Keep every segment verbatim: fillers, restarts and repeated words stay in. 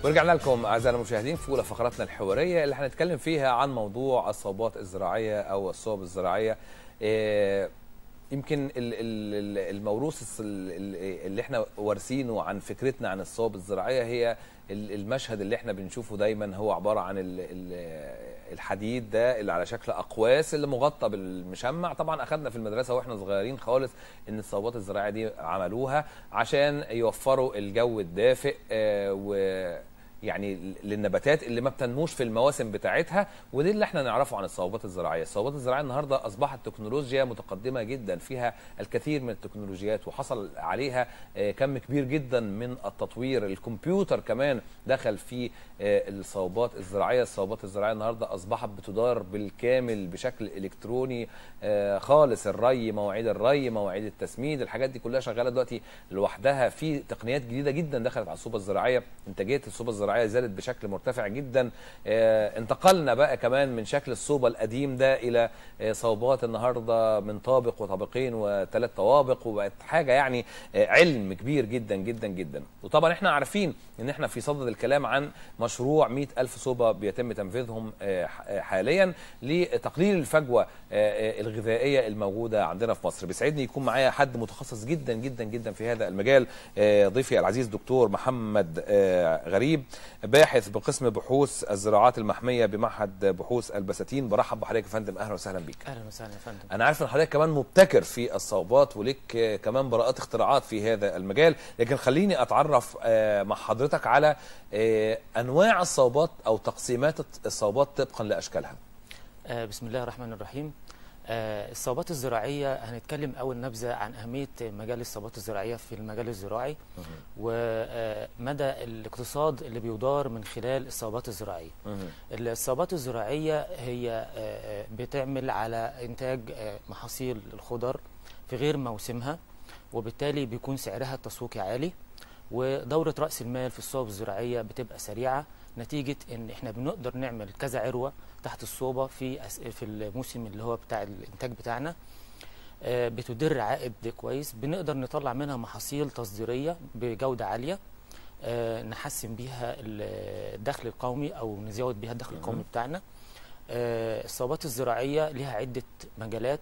ورجعنا لكم اعزائنا المشاهدين في اولى فقراتنا الحواريه اللي هنتكلم فيها عن موضوع الصوبات الزراعيه او الصوب الزراعيه. إيه يمكن الموروث اللي احنا وارثينه عن فكرتنا عن الصوب الزراعيه هي المشهد اللي احنا بنشوفه دايما، هو عباره عن الحديد ده اللي على شكل اقواس اللي مغطى بالمشمع. طبعا اخذنا في المدرسه واحنا صغيرين خالص ان الصوبات الزراعيه دي عملوها عشان يوفروا الجو الدافئ و يعني للنباتات اللي ما بتنموش في المواسم بتاعتها، ودي اللي احنا نعرفه عن الصوبات الزراعيه. الصوبات الزراعيه النهارده اصبحت تكنولوجيا متقدمه جدا، فيها الكثير من التكنولوجيات وحصل عليها كم كبير جدا من التطوير. الكمبيوتر كمان دخل في الصوبات الزراعيه. الصوبات الزراعيه النهارده اصبحت بتدار بالكامل بشكل الكتروني خالص. الري، مواعيد الري، مواعيد التسميد، الحاجات دي كلها شغاله دلوقتي لوحدها. في تقنيات جديده جدا دخلت على الصوبه الزراعيه، انتاجيه الصوبه الزراعيه زادت بشكل مرتفع جدا. اه انتقلنا بقى كمان من شكل الصوبة القديم ده الى اه صوبات النهارده من طابق وطابقين وثلاث طوابق، وبقت حاجه يعني اه علم كبير جدا جدا جدا. وطبعا احنا عارفين ان احنا في صدد الكلام عن مشروع مئة ألف صوبة بيتم تنفيذهم حاليا لتقليل الفجوه الغذائيه الموجوده عندنا في مصر. بيسعدني يكون معايا حد متخصص جدا جدا جدا في هذا المجال، ضيفي العزيز دكتور محمد غريب، باحث بقسم بحوث الزراعات المحميه بمعهد بحوث البساتين. برحب بحضرتك يا فندم، اهلا وسهلا بيك. اهلا وسهلا يا فندم. انا عارف ان حضرتك كمان مبتكر في الصوبات ولك كمان براءات اختراعات في هذا المجال، لكن خليني اتعرف مع حضرتك على انواع الصوبات او تقسيمات الصوبات طبقا لاشكالها. بسم الله الرحمن الرحيم. الصوبات الزراعيه هنتكلم اول نبذه عن اهميه مجال الصوبات الزراعيه في المجال الزراعي ومدى الاقتصاد اللي بيدار من خلال الصوبات الزراعيه. الصوبات الزراعيه هي بتعمل على انتاج محاصيل الخضر في غير موسمها، وبالتالي بيكون سعرها التسويقي عالي، ودوره راس المال في الصوب الزراعيه بتبقى سريعه نتيجه ان احنا بنقدر نعمل كذا عروه تحت الصوبه في في الموسم اللي هو بتاع الانتاج بتاعنا، بتدر عائد كويس، بنقدر نطلع منها محاصيل تصديريه بجوده عاليه نحسن بيها الدخل القومي او نزود بيها الدخل القومي بتاعنا. الصوبات الزراعيه لها عده مجالات،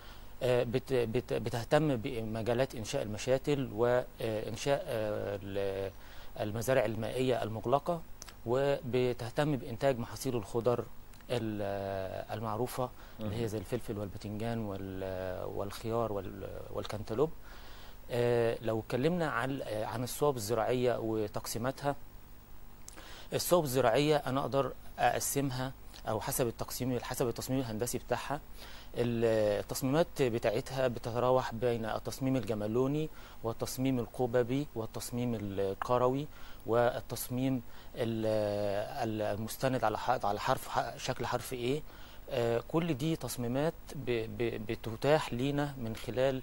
بتهتم بمجالات انشاء المشاتل وانشاء المزارع المائيه المغلقه، وبتهتم بإنتاج محاصيل الخضر المعروفة اللي هي زي الفلفل والباذنجان والخيار والكنتالوب. لو اتكلمنا عن عن الصوب الزراعية وتقسيماتها، الصوب الزراعية أنا أقدر أقسمها أو حسب التقسيم حسب التصميم الهندسي بتاعها. التصميمات بتاعتها بتتراوح بين التصميم الجمالوني والتصميم القببي والتصميم القروي والتصميم المستند على على حرف شكل حرف ايه. كل دي تصميمات بتتاح لينا من خلال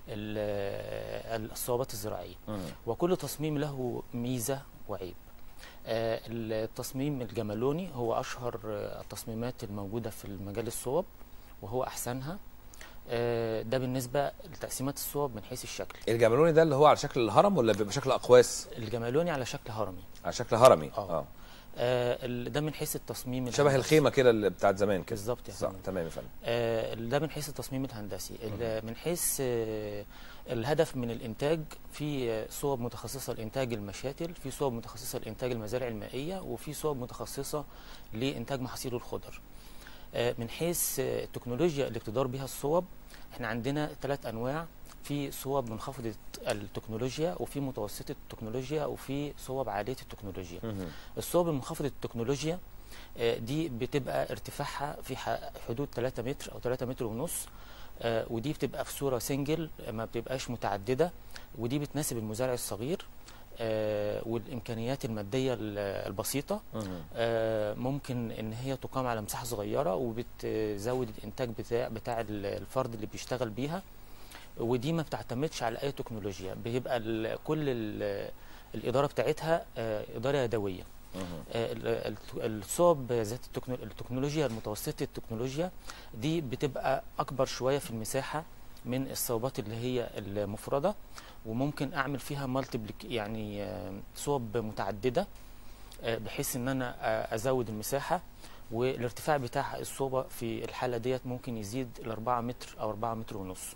الصوبات الزراعيه، وكل تصميم له ميزه وعيب. التصميم الجمالوني هو اشهر التصميمات الموجوده في المجال الصوب وهو احسنها. ده بالنسبه لتقسيمات الصوب من حيث الشكل. الجمالوني ده اللي هو على شكل الهرم ولا بشكل اقواس؟ الجمالوني على شكل هرمي. على شكل هرمي. اه, آه ده من حيث التصميم شبه الهندسي. الخيمه كده اللي بتاعت زمان كده. بالظبط يا فندم. تمام يا فندم. آه ده من حيث التصميم الهندسي. من حيث آه الهدف من الانتاج، في صوب متخصصه لانتاج المشاتل، في صوب متخصصه لانتاج المزارع المائيه، وفي صوب متخصصه لانتاج محاصيل الخضر. من حيث التكنولوجيا اللي بتدار بها الصوب، احنا عندنا ثلاث انواع، في صوب منخفضه التكنولوجيا وفي متوسطه التكنولوجيا وفي صوب عاليه التكنولوجيا. الصوب المنخفضه التكنولوجيا دي بتبقى ارتفاعها في حدود ثلاثة متر او ثلاثة متر ونص، ودي بتبقى في صوره سنجل ما بتبقاش متعدده، ودي بتناسب المزارع الصغير آه والامكانيات الماديه البسيطه. آه ممكن ان هي تقام على مساحه صغيره وبتزود الانتاج بتاع بتاع الفرد اللي بيشتغل بيها، ودي ما بتعتمدش على اي تكنولوجيا، بيبقى ال كل ال الاداره بتاعتها آه اداره يدويه. آه الصوب ذات التكنولوجيا المتوسطه التكنولوجيا دي بتبقى اكبر شويه في المساحه من الصوبات اللي هي المفرده، وممكن اعمل فيها مالتيبليك يعني صوب متعدده. بحيث ان انا ازود المساحه، والارتفاع بتاع الصوبه في الحاله ديت ممكن يزيد ل أربعة متر او أربعة متر ونص.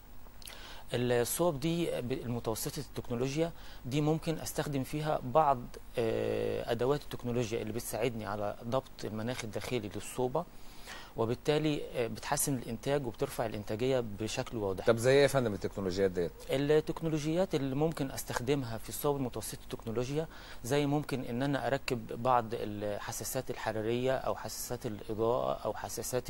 الصوب دي المتوسطه التكنولوجيا دي ممكن استخدم فيها بعض ادوات التكنولوجيا اللي بتساعدني على ضبط المناخ الداخلي للصوبه، وبالتالي بتحسن الانتاج وبترفع الانتاجيه بشكل واضح. طب زي ايه يا فندم التكنولوجيات ديت؟ التكنولوجيات اللي ممكن استخدمها في الصوب المتوسطه التكنولوجيا زي ممكن ان انا اركب بعض الحساسات الحراريه او حساسات الاضاءه او حساسات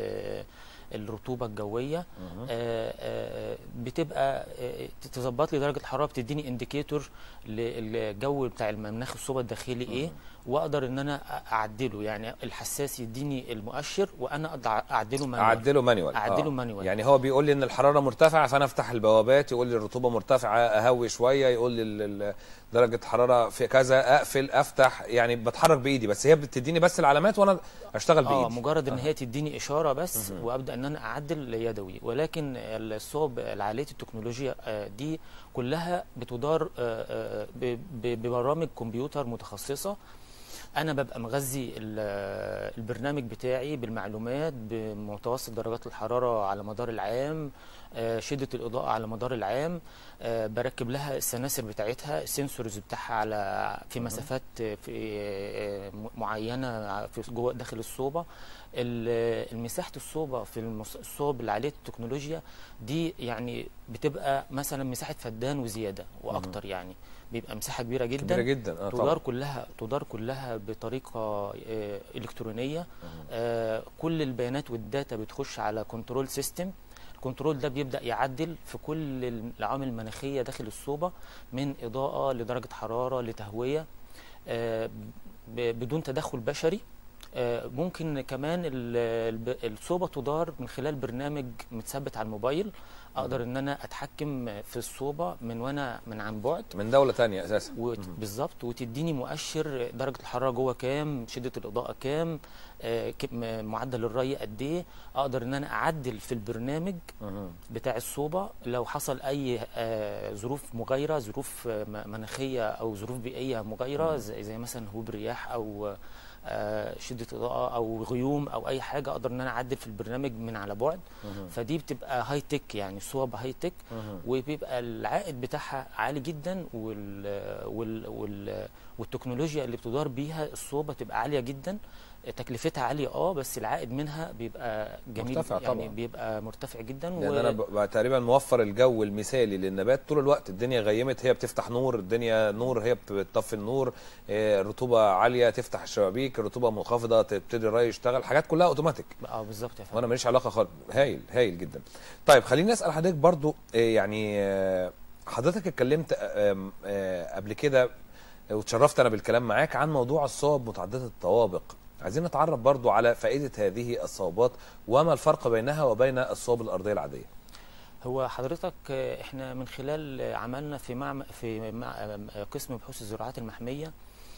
الرطوبه الجويه. آآ آآ بتبقى تظبط لي درجه الحراره، بتديني انديكيتور للجو بتاع المناخ الصوبه الداخلي ايه، واقدر ان انا اعدله. يعني الحساس يديني المؤشر وانا اقدر اعدله مانوال. اعدله مانوال اعدله آه. مانوال. يعني هو بيقول لي ان الحراره مرتفعه فانا افتح البوابات، يقول لي الرطوبه مرتفعه اهوي شويه، يقول لي درجه الحراره في كذا اقفل افتح، يعني بتحرك بايدي بس هي بتديني بس العلامات وانا اشتغل بايدي. اه مجرد ان آه. هي تديني اشاره بس مه. وابدا ان انا اعدل يدوي. ولكن الصوب العاليه التكنولوجيا دي كلها بتدار ببرامج كمبيوتر متخصصه. انا ببقى مغذي البرنامج بتاعي بالمعلومات بمتوسط درجات الحراره على مدار العام، شده الاضاءه على مدار العام، بركب لها السناسر بتاعتها، السنسورز بتاعها على في مسافات في معينه في جوه داخل الصوبه. المساحه الصوبه في الصوب العاليه التكنولوجيا دي يعني بتبقى مثلا مساحه فدان وزياده واكتر، يعني بيبقى مساحه كبيره جدا كبيره جدا آه تدار كلها تدار كلها بطريقه آه الكترونيه. آه كل البيانات والداتا بتخش على كنترول سيستم. الكنترول ده بيبدا يعدل في كل العوامل المناخيه داخل الصوبه، من اضاءه لدرجه حراره لتهويه، آه بدون تدخل بشري. آه ممكن كمان الصوبه تدار من خلال برنامج متثبت على الموبايل، اقدر ان انا اتحكم في الصوبه من وانا من عن بعد من دوله ثانيه اساسا. بالظبط، وتديني مؤشر درجه الحراره جوه كام، شده الاضاءه كام، آه معدل الري قد ايه. اقدر ان انا اعدل في البرنامج بتاع الصوبه لو حصل اي آه ظروف مغايره، ظروف مناخيه او ظروف بيئيه مغايره، زي, زي مثلا هبوب رياح او آه شده اضاءه او غيوم او اي حاجه. اقدر ان انا اعدل في البرنامج من على بعد. فدي بتبقى هاي تك، يعني صوب هاي تك، وبيبقى العائد بتاعها عالي جدا، وال وال وال والتكنولوجيا اللي بتدار بيها الصوبه تبقى عاليه جدا. تكلفتها عاليه اه بس العائد منها بيبقى جميل، مرتفع يعني طبعا. بيبقى مرتفع جدا. يعني و... انا ب... تقريبا موفر الجو المثالي للنبات طول الوقت. الدنيا غيمت هي بتفتح نور، الدنيا نور هي بتطفي النور، الرطوبه عاليه تفتح الشبابيك، الرطوبه منخفضه تبتدي الري يشتغل، حاجات كلها اوتوماتيك. اه بالظبط يا فندم. وانا ماليش علاقه خالص. هايل هايل جدا. طيب خليني اسال حضرتك برضو، يعني حضرتك اتكلمت قبل كده وتشرفت انا بالكلام معاك عن موضوع الصوب متعدده الطوابق. عايزين نتعرف برضو على فائدة هذه الصوبات وما الفرق بينها وبين الصوب الأرضية العادية. هو حضرتك احنا من خلال عملنا في مع في مع قسم بحوث الزراعات المحمية،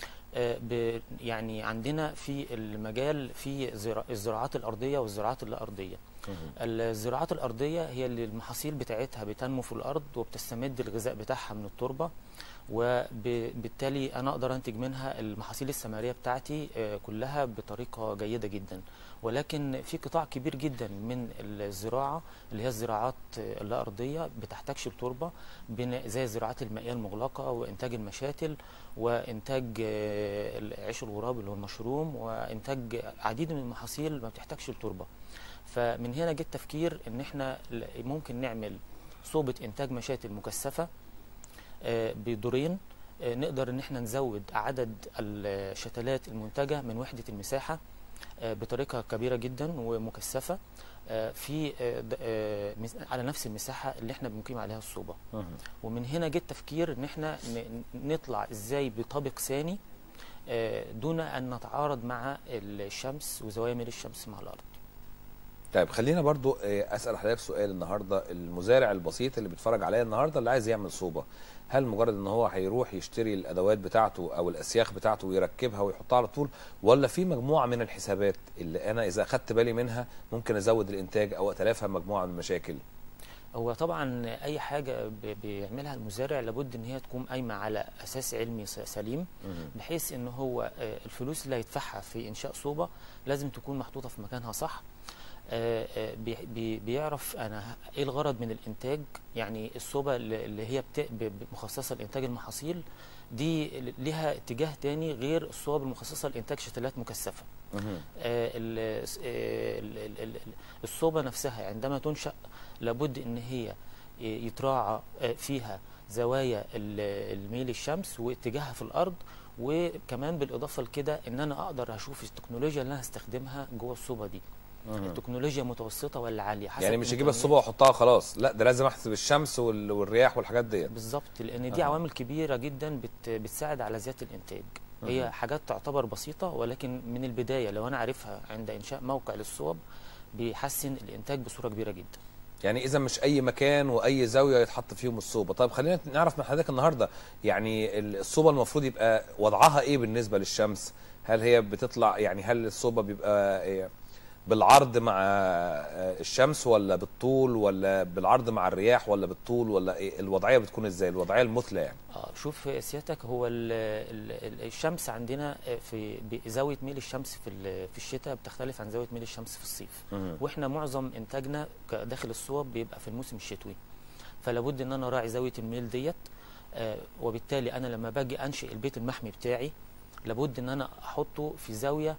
يعني عندنا في المجال في الزراعات الأرضية والزراعات اللا أرضية. الزراعات الأرضية هي اللي المحاصيل بتاعتها بتنمو في الأرض وبتستمد الغذاء بتاعها من التربة، وبالتالي أنا أقدر أنتج منها المحاصيل الثمارية بتاعتي كلها بطريقة جيدة جدا. ولكن في قطاع كبير جدا من الزراعة اللي هي الزراعات اللا أرضية بتحتاجش التربة، زي الزراعات المائية المغلقة وإنتاج المشاتل وإنتاج عيش الغراب اللي هو المشروم وإنتاج عديد من المحاصيل ما بتحتاجش التربة. فمن هنا جه التفكير إن إحنا ممكن نعمل صوبة إنتاج مشاتل مكثفة بدورين، نقدر ان احنا نزود عدد الشتلات المنتجه من وحده المساحه بطريقه كبيره جدا ومكثفه في على نفس المساحه اللي احنا بنقيم عليها الصوبه. ومن هنا جه التفكير ان احنا نطلع ازاي بطابق ثاني دون ان نتعارض مع الشمس وزوايا ميل الشمس مع الارض. طيب خلينا برضو اسال حضرتك سؤال النهارده. المزارع البسيط اللي بيتفرج عليا النهارده اللي عايز يعمل صوبه، هل مجرد ان هو هيروح يشتري الادوات بتاعته او الاسياخ بتاعته ويركبها ويحطها على طول، ولا في مجموعه من الحسابات اللي انا اذا اخدت بالي منها ممكن ازود الانتاج او اتلافى مجموعه من المشاكل؟ هو طبعا اي حاجه ب- بيعملها المزارع لابد ان هي تكون قايمه على اساس علمي س- سليم، مهم. بحيث ان هو آه، الفلوس اللي هيدفعها في انشاء صوبه لازم تكون محطوطه في مكانها صح. آه، آه، بي- بي- بيعرف انا ايه الغرض من الانتاج. يعني الصوبه اللي اللي هي بت- ب- ب- مخصصه لانتاج المحاصيل دي ليها اتجاه تاني غير الصوب المخصصه لانتاج شتلات مكثفه. مهم. آه، ال- آه، ال- ال- ال- الصوبة نفسها عندما تنشأ لابد ان هي يتراعى آه، فيها زوايا ال- الميل الشمس واتجاهها في الارض، وكمان بالاضافه لكده ان انا اقدر اشوف التكنولوجيا اللي انا هستخدمها جوه الصوبه دي، مهم. التكنولوجيا متوسطه ولا عاليه حسب يعني مش هجيب إمكانيات. الصوبة واحطها خلاص، لا ده لازم احسب الشمس وال- والرياح والحاجات ديت. بالظبط، لان دي أها. عوامل كبيره جدا بت بتساعد على زياده الانتاج. مهم. هي حاجات تعتبر بسيطه، ولكن من البدايه لو انا عارفها عند انشاء موقع للصوب بيحسن الانتاج بصوره كبيره جدا. يعني اذا مش اي مكان واي زاويه يتحط فيهم الصوبه. طيب خلينا نعرف من حضرتك النهارده، يعني الصوبه المفروض يبقى وضعها ايه بالنسبه للشمس؟ هل هي بتطلع، يعني هل الصوبه بيبقى إيه، بالعرض مع آه، الشمس، ولا بالطول، ولا بالعرض مع الرياح، ولا بالطول، ولا إيه الوضعيه بتكون ازاي، الوضعيه المثلى يعني؟ اه شوف سيادتك، هو ال ال الشمس عندنا في زاويه ميل الشمس في ال- في الشتاء بتختلف عن زاويه ميل الشمس في الصيف. مهم. واحنا معظم انتاجنا داخل الصوب بيبقى في الموسم الشتوي، فلابد ان انا اراعي زاويه الميل ديت. آه وبالتالي انا لما باجي انشئ البيت المحمي بتاعي لابد ان انا احطه في زاويه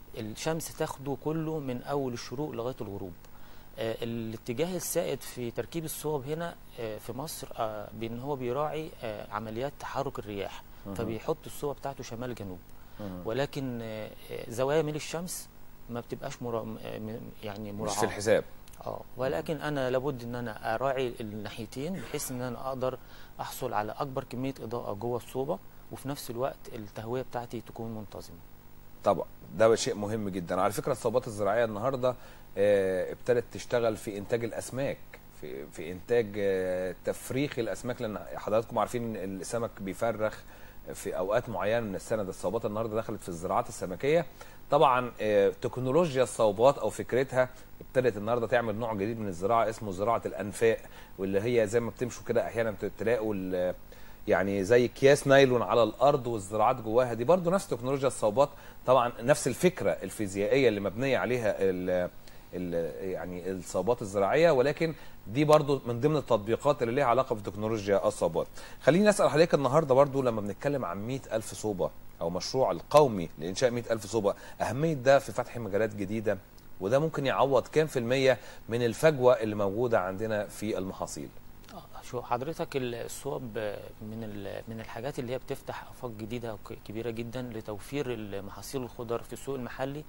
الشمس تاخده كله من اول الشروق لغايه الغروب. آه، الاتجاه السائد في تركيب الصوب هنا آه، في مصر آه، بان هو بيراعي آه، عمليات تحرك الرياح، مهم. فبيحط الصوبه بتاعته شمال جنوب. مهم. ولكن آه، آه، زوايا ميل الشمس ما بتبقاش مرا... م- م- يعني مش مراعاه في الحساب. اه ولكن انا لابد ان انا اراعي الناحيتين بحيث ان انا اقدر احصل على اكبر كميه اضاءه جوه الصوبه، وفي نفس الوقت التهويه بتاعتي تكون منتظمه. طبعا ده شيء مهم جدا. على فكره الصوبات الزراعيه النهارده آه، ابتدت تشتغل في انتاج الاسماك، في في انتاج آه، تفريخ الاسماك، لان حضراتكم عارفين ان السمك بيفرخ في اوقات معينه من السنه. ده الصوبات النهارده دخلت في الزراعات السمكيه. طبعا آه، تكنولوجيا الصوبات او فكرتها ابتدت النهارده تعمل نوع جديد من الزراعه اسمه زراعه الانفاق، واللي هي زي ما بتمشوا كده احيانا تلاقوا ال- يعني زي اكياس نايلون على الارض والزراعات جواها. دي برضو نفس تكنولوجيا الصوبات، طبعا نفس الفكره الفيزيائيه اللي مبنيه عليها ال ال يعني الصوبات الزراعيه، ولكن دي برضو من ضمن التطبيقات اللي ليها علاقه بتكنولوجيا الصوبات. خليني اسال حضرتك النهارده برضو، لما بنتكلم عن مئة ألف صوبه او مشروع القومي لانشاء مئة ألف صوبه، اهميه ده في فتح مجالات جديده، وده ممكن يعوض كام في الميه من الفجوه اللي موجوده عندنا في المحاصيل؟ آه، شو حضرتك الصوب من ال- من الحاجات اللي هي بتفتح افاق جديده وك- كبيره جدا لتوفير المحاصيل الخضر في السوق المحلي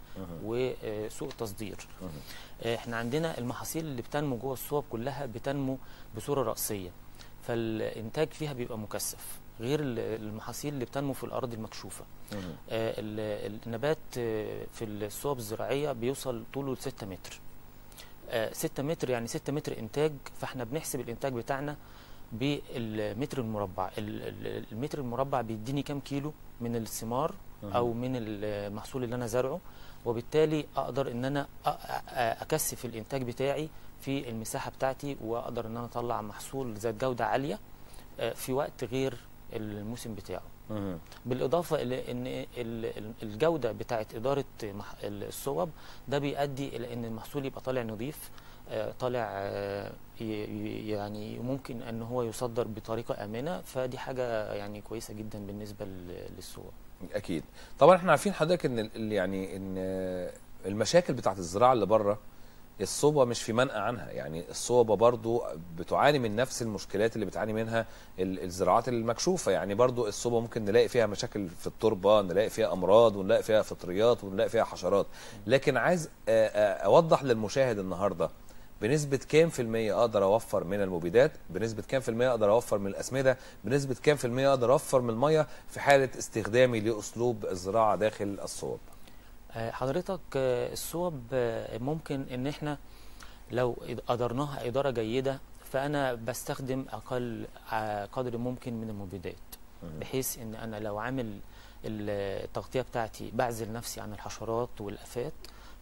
وسوق التصدير. آه، احنا عندنا المحاصيل اللي بتنمو جوه الصوب كلها بتنمو بصوره رأسيه، فالانتاج فيها بيبقى مكثف غير ال- المحاصيل اللي بتنمو في الارض المكشوفه. آه، ال- النبات آه، في الصوب الزراعيه بيوصل طوله ل ستة متر. آه، ستة متر يعني ستة متر انتاج، فاحنا بنحسب الانتاج بتاعنا بالمتر المربع. ال- ال- المتر المربع بيديني كام كيلو من الثمار او من المحصول اللي انا زارعه، وبالتالي اقدر ان انا أ- أ- اكثف الانتاج بتاعي في المساحه بتاعتي، واقدر ان انا اطلع محصول ذات جوده عاليه آه، في وقت غير الموسم بتاعه. مهم. بالاضافه الى ان ال- ال- الجوده بتاعه اداره مح- الصوب ده بيؤدي الى ان المحصول يبقى طالع نظيف، آه، طالع آه، ي- ي- يعني ممكن ان هو يصدر بطريقه امنه، فدي حاجه يعني كويسه جدا بالنسبه لل- للصوب. اكيد. طبعا احنا عارفين حضرتك ان ال- يعني ان المشاكل بتاعت الزراعه اللي بره، الصوبه مش في منأى عنها. يعني الصوبه برضو بتعاني من نفس المشكلات اللي بتعاني منها ال- الزراعات المكشوفه. يعني برضو الصوبه ممكن نلاقي فيها مشاكل في التربه، نلاقي فيها امراض، ونلاقي فيها فطريات، ونلاقي فيها حشرات. لكن عايز آه، آه، اوضح للمشاهد النهارده بنسبة كام في المية أقدر أوفر من المبيدات، بنسبة كام في المية أقدر أوفر من الأسمدة، بنسبة كام في المية أقدر أوفر من المية في حالة استخدامي لأسلوب الزراعة داخل الصوب. آه، حضرتك آه، الصوب آه، ممكن ان احنا لو قدرناها اداره جيده، فانا بستخدم اقل آه، قدر ممكن من المبيدات، بحيث ان انا لو عامل التغطيه بتاعتي بعزل نفسي عن الحشرات والافات،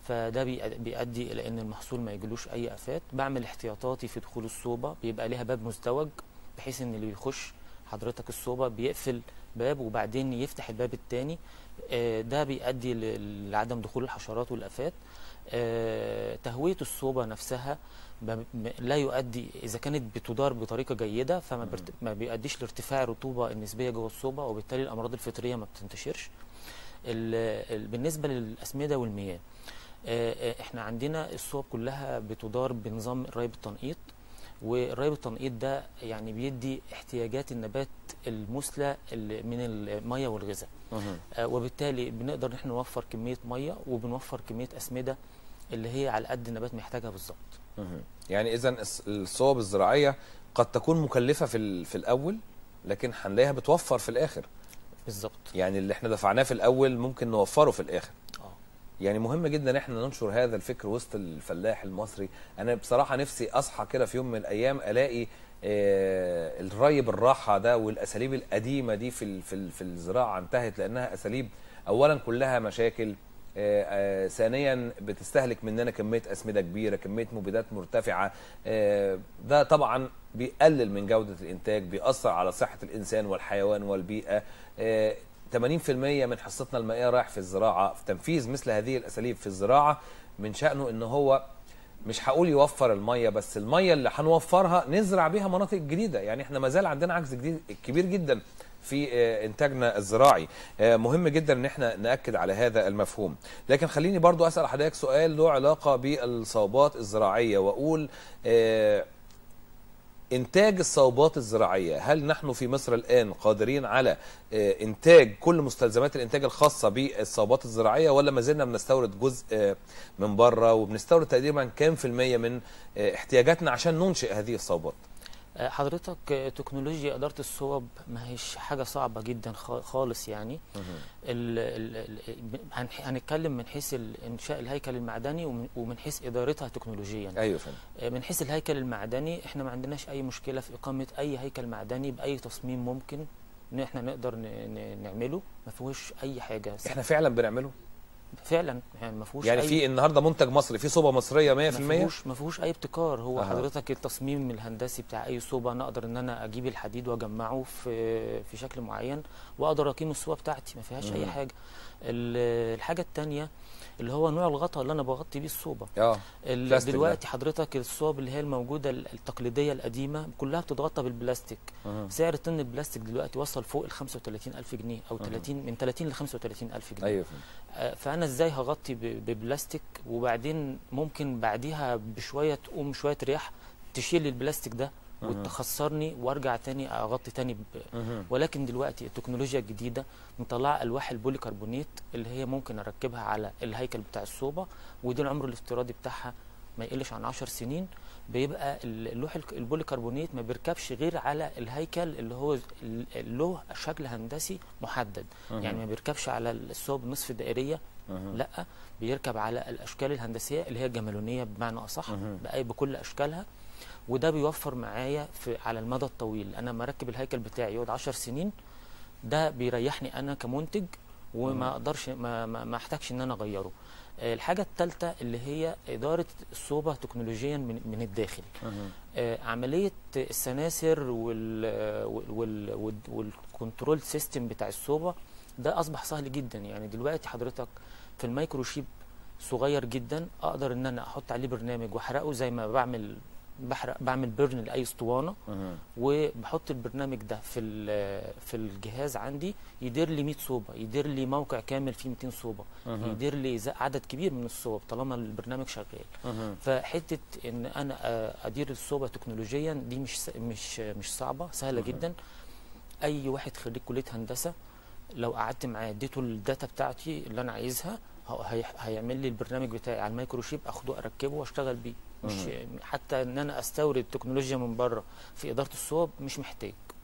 فده بيؤدي الى ان المحصول ما يجيلوش اي افات. بعمل احتياطاتي في دخول الصوبه، بيبقى ليها باب مزدوج بحيث ان اللي بيخش حضرتك الصوبه بيقفل باب وبعدين يفتح الباب الثاني، ده بيؤدي لعدم دخول الحشرات والافات. تهويه الصوبه نفسها لا يؤدي، اذا كانت بتدار بطريقه جيده فما ما بيؤديش لارتفاع الرطوبه النسبيه جوه الصوبه، وبالتالي الامراض الفطريه ما بتنتشرش. بالنسبه للاسمده والمياه، احنا عندنا الصوب كلها بتدار بنظام الري بالتنقيط، والري بالتنقيط ده يعني بيدي احتياجات النبات المثلى من الميه والغذاء، وبالتالي بنقدر نحن نوفر كميه ميه وبنوفر كميه اسمده اللي هي على قد النبات محتاجها بالظبط. يعني اذا الصوب الزراعيه قد تكون مكلفه في في الاول، لكن هنلاقيها بتوفر في الاخر. بالظبط. يعني اللي احنا دفعناه في الاول ممكن نوفره في الاخر. اه يعني مهم جدا ان احنا ننشر هذا الفكر وسط الفلاح المصري. انا بصراحه نفسي اصحى كده في يوم من الايام الاقي آه الري بالراحه ده والاساليب القديمه دي في في في الزراعه انتهت، لانها اساليب اولا كلها مشاكل، آه آه ثانيا بتستهلك مننا كميه اسمده كبيره، كميه مبيدات مرتفعه، آه ده طبعا بيقلل من جوده الانتاج، بيأثر على صحه الانسان والحيوان والبيئه. آه ثمانين بالمئة من حصتنا المائيه رايح في الزراعه. في تنفيذ مثل هذه الاساليب في الزراعه من شأنه ان هو مش هقول يوفر الميه بس، الميه اللي هنوفرها نزرع بيها مناطق جديده. يعني احنا ما زال عندنا عجز جديد كبير جدا في انتاجنا الزراعي. مهم جدا ان احنا ناكد على هذا المفهوم. لكن خليني برضو اسال حضرتك سؤال له علاقه بالصوبات الزراعيه، واقول إنتاج الصوبات الزراعية، هل نحن في مصر الآن قادرين على إنتاج كل مستلزمات الإنتاج الخاصة بالصوبات الزراعية، ولا ما زلنا بنستورد جزء من بره، وبنستورد تقريبا كام في المية من احتياجاتنا عشان ننشئ هذه الصوبات؟ حضرتك تكنولوجيا إدارة الصوب ما هيش حاجة صعبة جدا خالص. يعني ال ال هنتكلم من حيث إنشاء الهيكل المعدني ومن حيث إدارتها تكنولوجيا. أيوة فهم. من حيث الهيكل المعدني احنا ما عندناش أي مشكلة في إقامة أي هيكل معدني بأي تصميم ممكن إن احنا نقدر نعمله، ما فيهوش أي حاجة. احنا فعلا بنعمله؟ فعلا يعني ما فيهوش يعني أي في النهارده منتج مصري في صوبه مصريه مية في المية؟ ما فيهوش ما فيهوش اي ابتكار. هو أه. حضرتك التصميم الهندسي بتاع اي صوبه انا اقدر ان انا اجيب الحديد واجمعه في في شكل معين واقدر اقيم الصوبه بتاعتي، ما فيهاش مم. اي حاجه. الحاجه الثانيه اللي هو نوع الغطاء اللي انا بغطي بيه الصوبه. اه دلوقتي حضرتك الصوب اللي هي الموجوده التقليديه القديمه كلها بتتغطى بالبلاستيك. أه. سعر طن البلاستيك دلوقتي وصل فوق ال خمسة وثلاثين ألف جنيه او أه. ثلاثين من ثلاثين ل خمسة وثلاثين ألف جنيه. ايوه. فانا ازاي هغطي ببلاستيك وبعدين ممكن بعديها بشويه تقوم شويه رياح تشيل البلاستيك ده وتخسرني وارجع تاني اغطي تاني ب... ولكن دلوقتي التكنولوجيا الجديده مطلعه الواح البوليكربونات اللي هي ممكن اركبها على الهيكل بتاع الصوبه، ودي العمر الافتراضي بتاعها ما يقلش عن عشر سنين. بيبقى اللوح البوليكربونات ما بيركبش غير على الهيكل اللي هو له شكل هندسي محدد. يعني ما بيركبش على الصوب نصف دائريه، لا بيركب على الاشكال الهندسيه اللي هي الجمالونيه بمعنى اصح باي بكل اشكالها. وده بيوفر معايا في على المدى الطويل. انا لما اركب الهيكل بتاعي يقعد عشر سنين، ده بيريحني انا كمنتج وما اقدرش ما, ما, ما احتاجش ان انا اغيره. الحاجه الثالثه اللي هي اداره الصوبه تكنولوجيا من, من الداخل. آه عمليه السناسر وال وال وال والكنترول سيستم بتاع الصوبه ده اصبح سهل جدا. يعني دلوقتي حضرتك في الميكروشيب صغير جدا اقدر ان انا احط عليه برنامج واحرقه زي ما بعمل بحرق بعمل بيرن لاي اسطوانه، وبحط البرنامج ده في في الجهاز عندي يدير لي مية صوبه، يدير لي موقع كامل فيه مئتين صوبه، يدير لي عدد كبير من الصوب طالما البرنامج شغال. فحته ان انا ادير الصوبه تكنولوجيا دي مش مش مش صعبه، سهله جدا. اي واحد خريج كليه هندسه لو قعدت معاه اديته الداتا بتاعتي اللي انا عايزها هيعمل لي البرنامج بتاعي على الميكروشيب، اخده اركبه واشتغل بيه. مش حتى ان انا استورد تكنولوجيا من بره في اداره الصوب مش محتاج.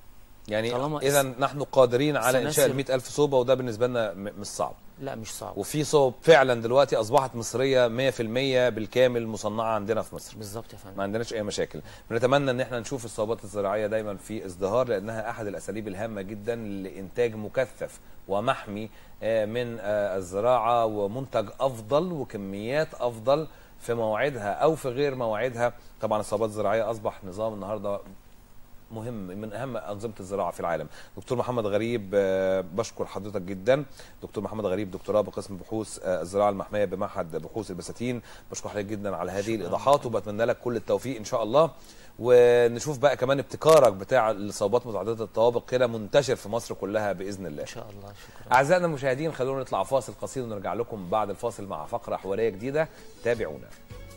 يعني طالما اذا نحن قادرين على انشاء سلاسل- ال مئة ألف صوبه، وده بالنسبه لنا م- مش صعب. لا مش صعب. وفي صوب فعلا دلوقتي اصبحت مصريه مية في المية بالكامل مصنعه عندنا في مصر. بالظبط يا فندم. ما عندناش اي مشاكل. بنتمنى ان احنا نشوف الصوبات الزراعيه دايما في ازدهار، لانها احد الاساليب الهامه جدا لانتاج مكثف ومحمي آه، من آه، الزراعه، ومنتج افضل وكميات افضل في مواعيدها او في غير مواعيدها. طبعا الصوبات الزراعيه اصبح نظام النهارده مهم من اهم انظمه الزراعه في العالم. دكتور محمد غريب، آه، بشكر حضرتك جدا. دكتور محمد غريب دكتوراه بقسم بحوث آه، الزراعه المحميه بمعهد بحوث البساتين. بشكر حضرتك جدا على هذه الايضاحات، وبتمنى لك كل التوفيق ان شاء الله. ونشوف بقى كمان ابتكارك بتاع الصوبات متعدده الطوابق كده منتشر في مصر كلها باذن الله. ان شاء الله. شكرا. اعزائنا المشاهدين، خلونا نطلع فاصل قصير ونرجع لكم بعد الفاصل مع فقره حواريه جديده. تابعونا.